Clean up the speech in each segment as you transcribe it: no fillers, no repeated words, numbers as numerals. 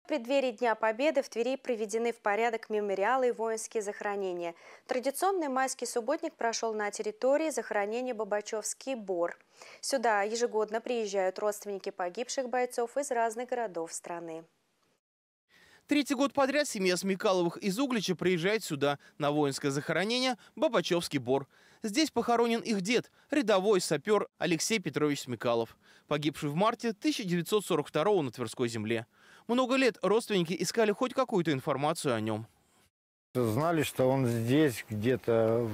В преддверии Дня Победы в Твери приведены в порядок мемориалы и воинские захоронения. Традиционный майский субботник прошел на территории захоронения Бабачевский Бор. Сюда ежегодно приезжают родственники погибших бойцов из разных городов страны. Третий год подряд семья Смекаловых из Углича приезжает сюда, на воинское захоронение Бабачевский Бор. Здесь похоронен их дед, рядовой сапер Алексей Петрович Смекалов, погибший в марте 1942 на Тверской земле. Много лет родственники искали хоть какую-то информацию о нем. Знали, что он здесь, где-то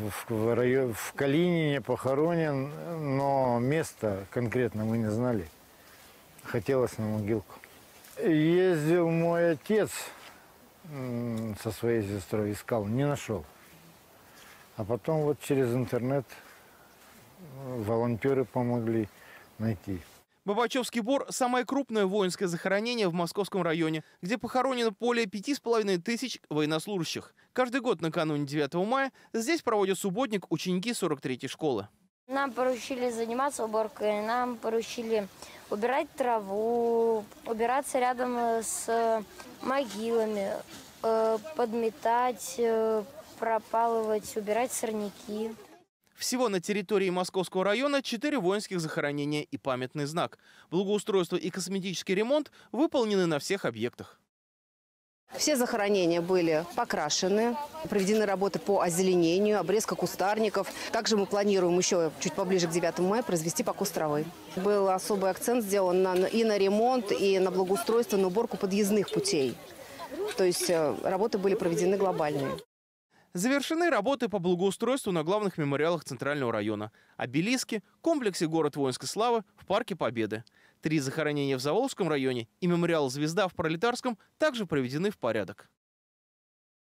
в Калинине похоронен, но место конкретно мы не знали. Хотелось на могилку. Ездил мой отец со своей сестрой, искал, не нашел. А потом вот через интернет волонтеры помогли найти. Бабачевский Бор – самое крупное воинское захоронение в Московском районе, где похоронено более 5500 военнослужащих. Каждый год накануне 9 мая здесь проводят субботник ученики 43-й школы. Нам поручили заниматься уборкой, нам поручили убирать траву, убираться рядом с могилами, подметать, пропалывать, убирать сорняки. Всего на территории Московского района 4 воинских захоронения и памятный знак. Благоустройство и косметический ремонт выполнены на всех объектах. Все захоронения были покрашены, проведены работы по озеленению, обрезка кустарников. Также мы планируем еще чуть поближе к 9 мая произвести покос травы. Был особый акцент сделан и на ремонт, и на благоустройство, на уборку подъездных путей. То есть работы были проведены глобальные. Завершены работы по благоустройству на главных мемориалах Центрального района: обелиске, комплексе «Город воинской славы», в парке Победы. 3 захоронения в Заволжском районе и мемориал «Звезда» в Пролетарском также приведены в порядок.